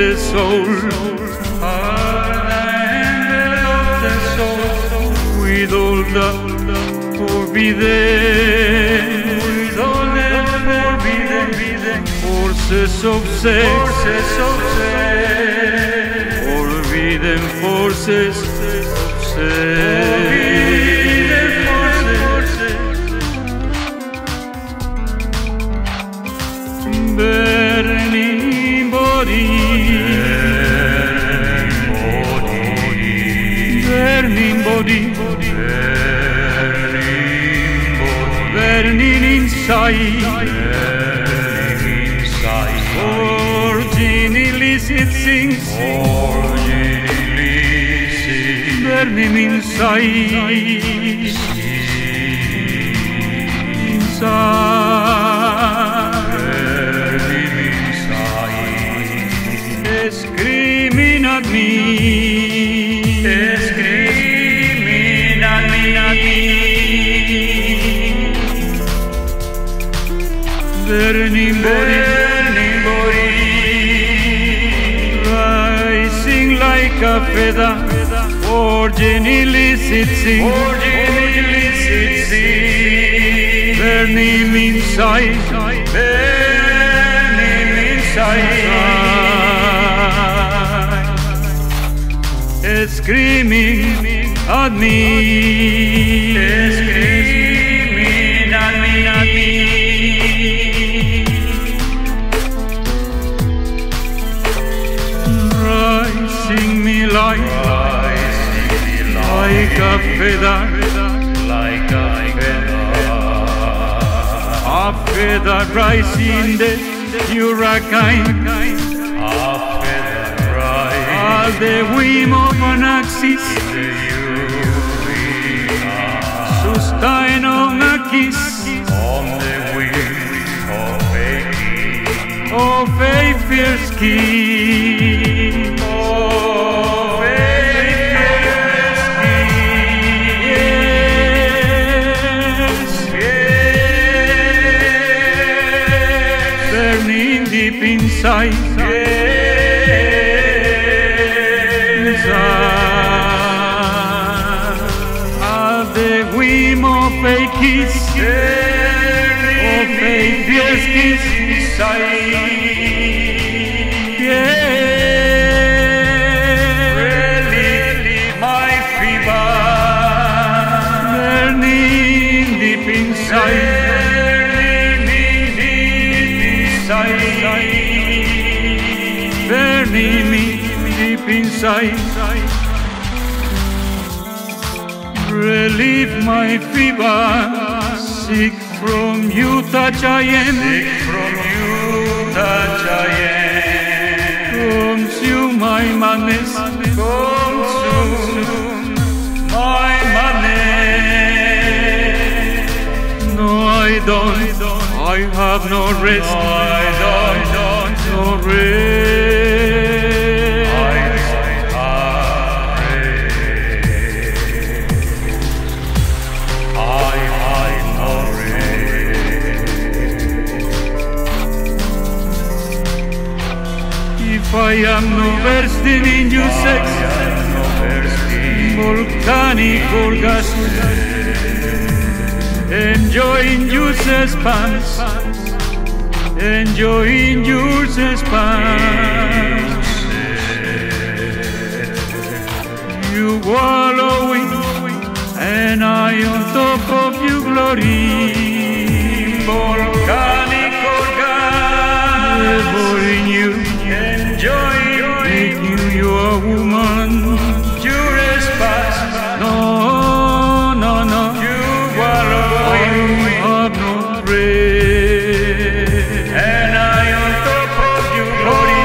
the soul, with all the forbidden, forces of sex, forbidden forces of sex. Burning body, burning body, burning inside, origin illicit things, burning inside, screaming at me, screaming at me, burning body, rising like a feather, origin illicit sin, burning inside, screaming at me, screaming at me, rising me like a feather, a feather rising the hurricane. The whim of an axis, sustain on a kiss, on the wing of a fierce kiss, of a fierce kiss, burning deep inside. Of a kiss, of a fierce kiss inside. Yeah, relieve my fever, burning deep inside, burning me deep inside. Relieve my fever, sick from you touch I am, sick from you touch I am, consume my madness, consume my madness. No, I don't, I have no rest, no, I don't, no rest. If I am no bursting in your sex, volcanic orgasm, enjoying your suspense, enjoying your suspense. You wallowing, and I on top of your glory, volcanic orgasm, devouring you. Enjoy, making you a woman. You respass, No, you wallow, I have no breath, and I on top of you glory,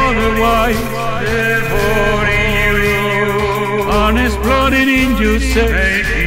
otherwise devouring you, and exploding in your sex.